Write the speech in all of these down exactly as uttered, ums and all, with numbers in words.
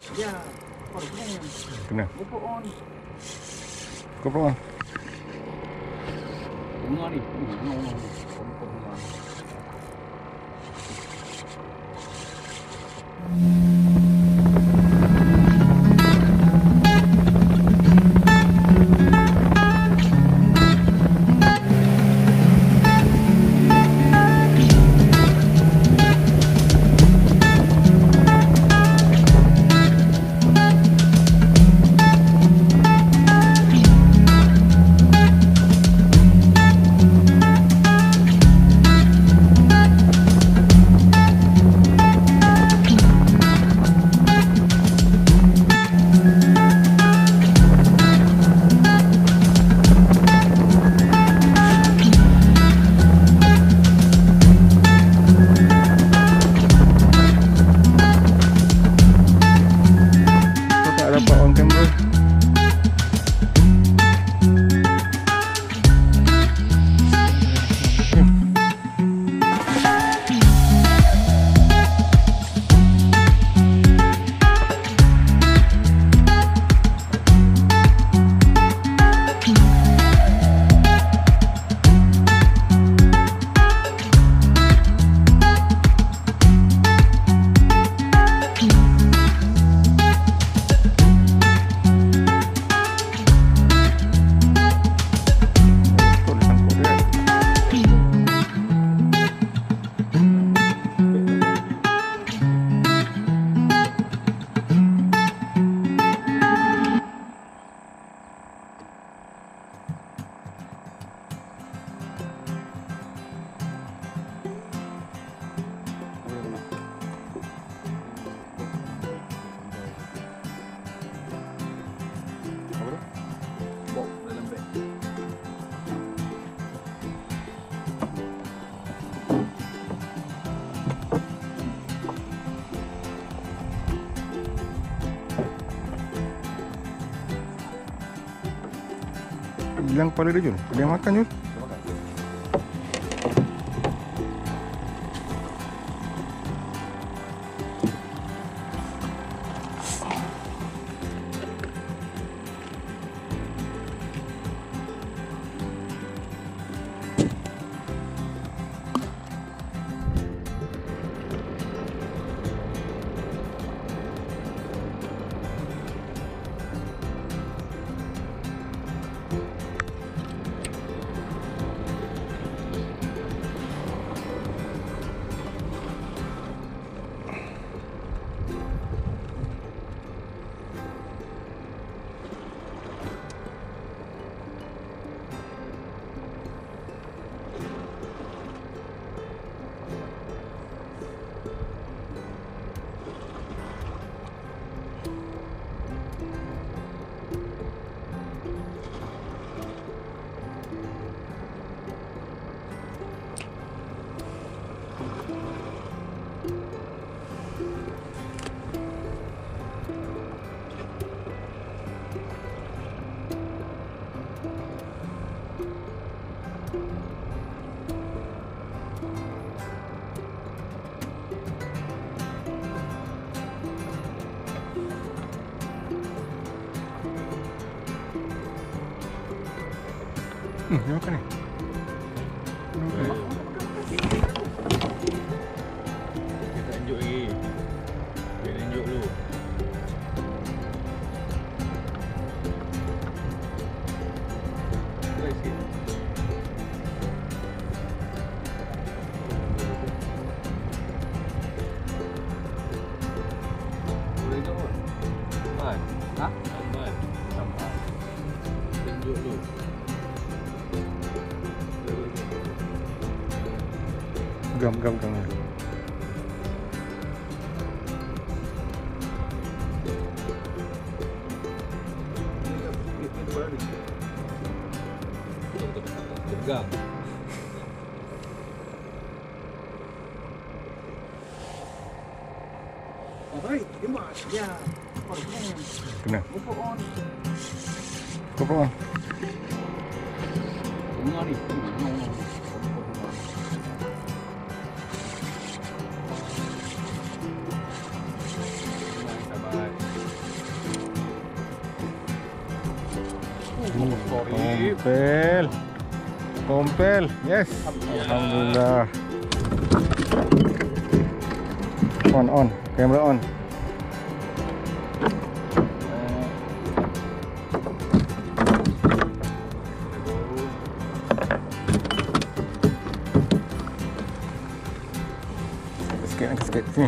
Ya, kau kena. Kena. GoPro on. GoPro on. Bunga ni. Bunga, bunga, bunga. GoPro bunga. Hilang kepala dia Jul. Dia yang makan Jul. Hmm, dia makan ni. Dia makan ni. Dia tak tunjuk lagi. Dia tunjuk dulu. Try sikit. Boleh tu pun. Man. Ha? Man. Nampak. Tunjuk dulu. Gam, gam, gam. Tegang. Oh, baik. Tembak. Ya. Kau kena. Kena. GoPro on. GoPro on. Bunga ni. Bunga, bunga, bunga. Sabar. Kompel. Kompel. Yes. Alhamdulillah. On on. Kamera on. Sikit, angkat sikit. Sini.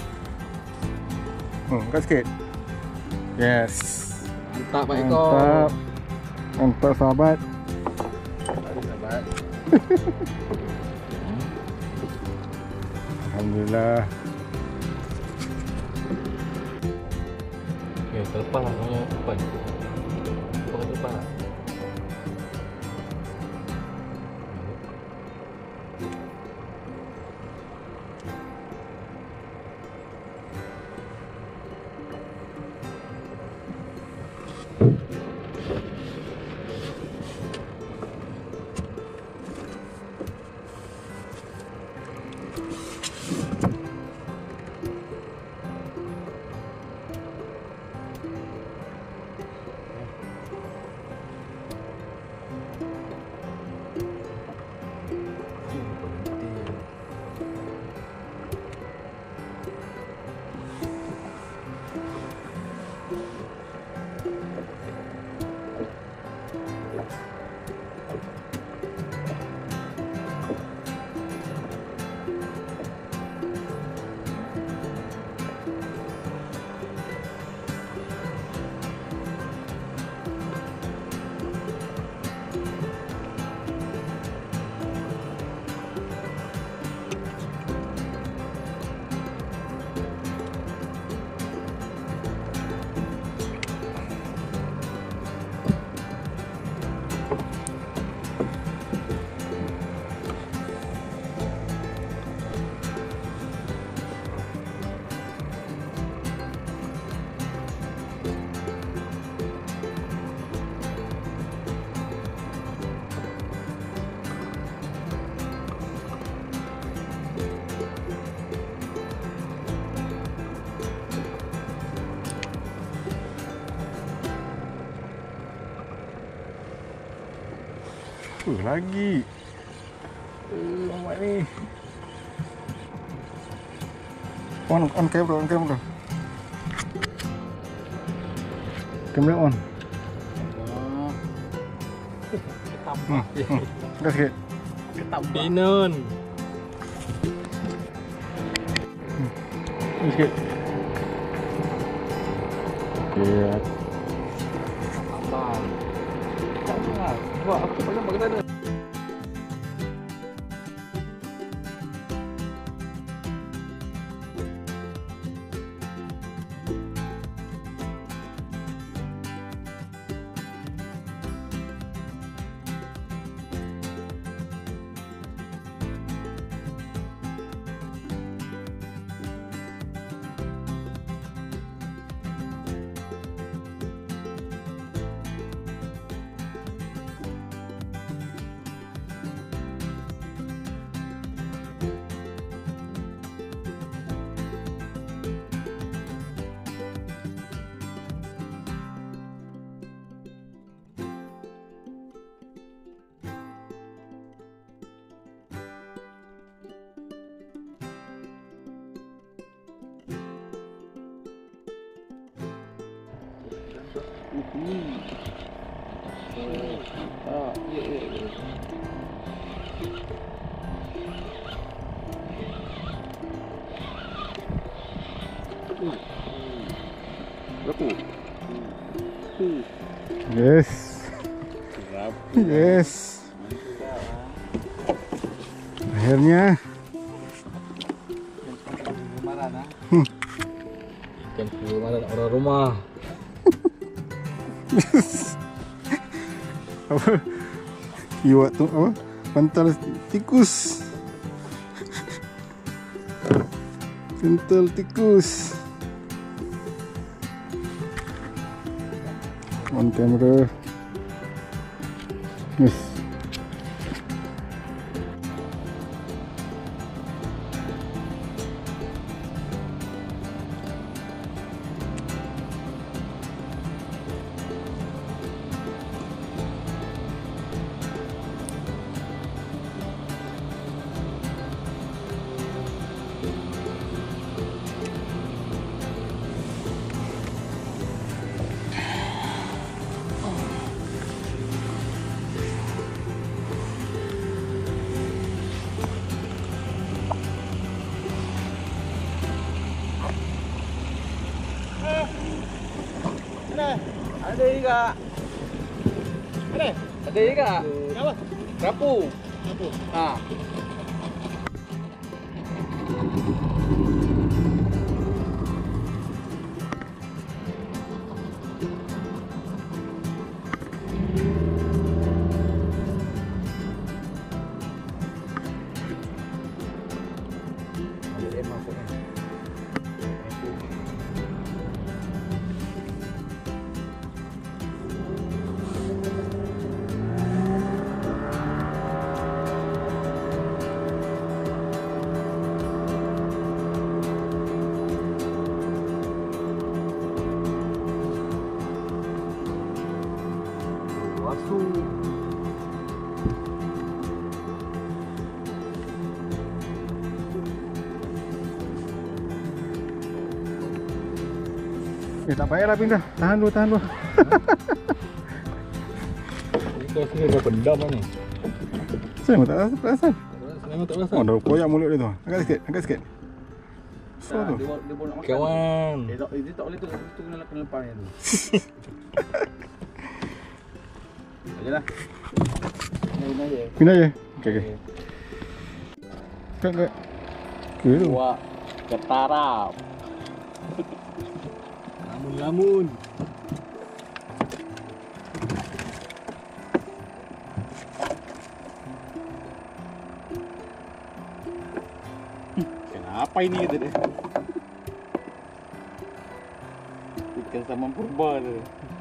Hmm, angkat sikit. Yes. Mantap Pak Eko. Mantap. Mantap sahabat. Sahabat. Alhamdulillah. Okay, terlepas lah punya depan. Apa kata depan lah? Uh, lagi. Uh, Muhammad ni. On, on camera, on camera. Kamera on. Hmm, hmm. Dah sikit. Binun. Dah sikit. Okay. Abang. Tak lah. Buat apa pasal nampak ke sana? Ah, ya, ya, ya. Berapa? Yes. Yes. Akhirnya. Hmm. Ikan kemaran orang rumah. Apa? Iwak tu apa? Pantal tikus. Pantal tikus. On camera. Yes. Ada. Ada juga. Ada. Ada juga. Apa? Rapu. Apa? Ha. Ada M masuknya. Masuk. Eh tak payahlah pindah. Tahan dulu, tahan dulu. Ni kau sini ada pendam ni. Saya tak rasa, tak rasa. Memang tak rasa. Oh, dah koyak mulut dia tu. Angkat sikit, angkat sikit. So tu. Dia dia boleh nak makan. Kawan. Dia tak dia tak boleh tu tu kena kena lepas tu. Ajalah. Ini aja. Pindah je. Okey, okey. Kat, kat. Okey tu. Wah, ketarap. Lamun-lamun. Kenapa ini gitu deh? Ikan sama purba tu.